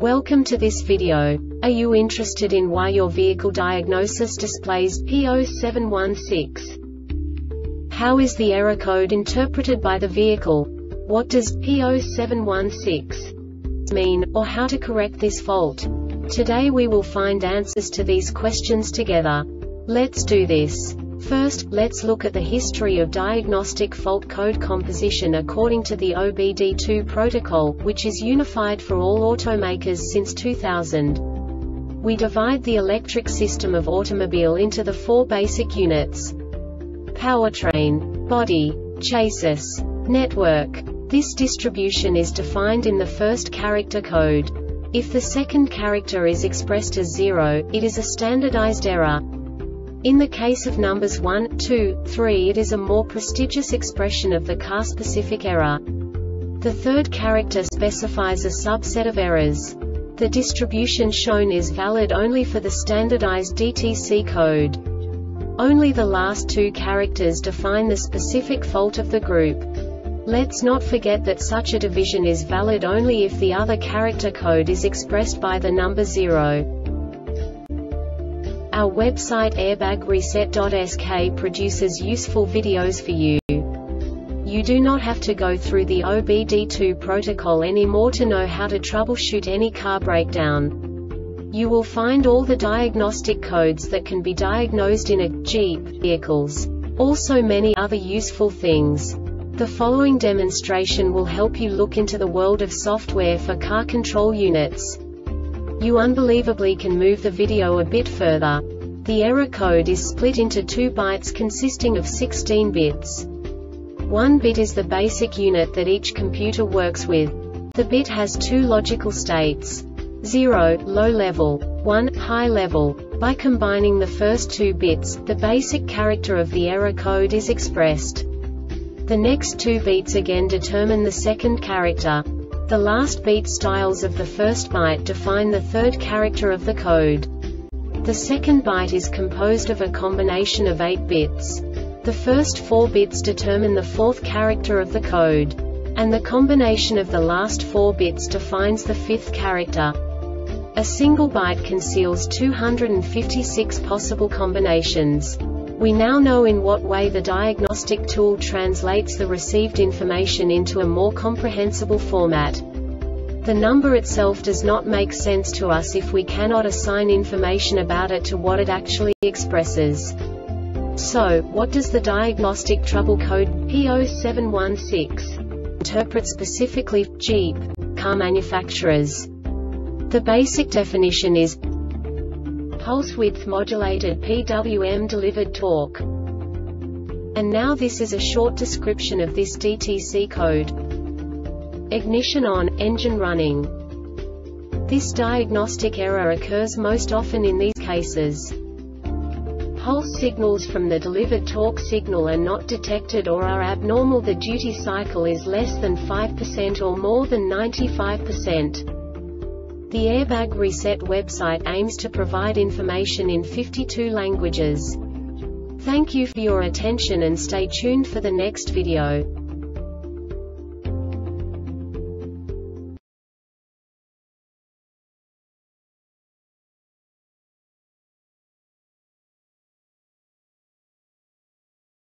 Welcome to this video. Are you interested in why your vehicle diagnosis displays P0716? How is the error code interpreted by the vehicle? What does P0716 mean, or how to correct this fault? Today we will find answers to these questions together. Let's do this. First, let's look at the history of diagnostic fault code composition according to the OBD2 protocol, which is unified for all automakers since 2000. We divide the electric system of automobile into the four basic units: powertrain, body, chassis, network. This distribution is defined in the first character code. If the second character is expressed as 0, it is a standardized error. In the case of numbers 1, 2, 3, it is a more prestigious expression of the car-specific error. The third character specifies a subset of errors. The distribution shown is valid only for the standardized DTC code. Only the last two characters define the specific fault of the group. Let's not forget that such a division is valid only if the other character code is expressed by the number 0. Our website airbagreset.sk produces useful videos for you. You do not have to go through the OBD2 protocol anymore to know how to troubleshoot any car breakdown. You will find all the diagnostic codes that can be diagnosed in a Jeep vehicles. Also many other useful things. The following demonstration will help you look into the world of software for car control units. You unbelievably can move the video a bit further. The error code is split into 2 bytes consisting of 16 bits. 1 bit is the basic unit that each computer works with. The bit has 2 logical states: 0, low level, 1, high level. By combining the first 2 bits, the basic character of the error code is expressed. The next 2 beats again determine the second character. The last beat styles of the first byte define the third character of the code. The second byte is composed of a combination of 8 bits. The first 4 bits determine the fourth character of the code. And the combination of the last 4 bits defines the fifth character. A single byte conceals 256 possible combinations. We now know in what way the diagnostic tool translates the received information into a more comprehensible format. The number itself does not make sense to us if we cannot assign information about it to what it actually expresses. So, what does the diagnostic trouble code P0716 interpret specifically for Jeep car manufacturers? The basic definition is pulse width modulated PWM delivered torque. And now this is a short description of this DTC code. Ignition on, engine running. This diagnostic error occurs most often in these cases: pulse signals from the delivered torque signal are not detected or are abnormal. The duty cycle is less than 5% or more than 95%. The Airbag Reset website aims to provide information in 52 languages. Thank you for your attention and stay tuned for the next video.